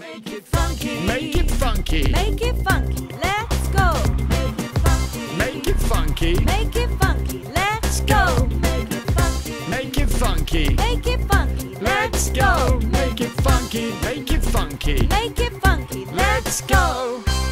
Make it funky. Make it funky. Make it funky. Let's go. Make it funky. Make it funky. Make it funky. Let's go. Make it funky. Make it funky. Make it funky. Let's go. Make it funky. Make it funky. Make it funky. Let's go.